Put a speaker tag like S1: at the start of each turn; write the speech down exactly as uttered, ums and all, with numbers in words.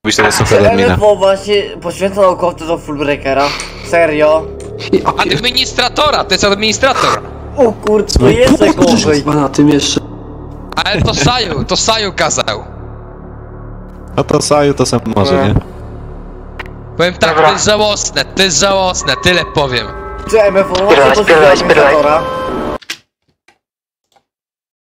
S1: Byś tego
S2: Czy
S1: super admina.
S2: M F O właśnie poświęca naukowcy do Fullbreakera? Serio?
S3: Administratora, to jest administrator.
S2: O kurde, to jeszcze gorzej.
S4: Na tym jeszcze.
S3: Ale to Saju, to Saju kazał.
S1: No to Saju to sam może, nie?
S3: Powiem tak, to jest żałosne, to jest żałosne, tyle powiem.
S2: Czy M F O właśnie poświęca administratora?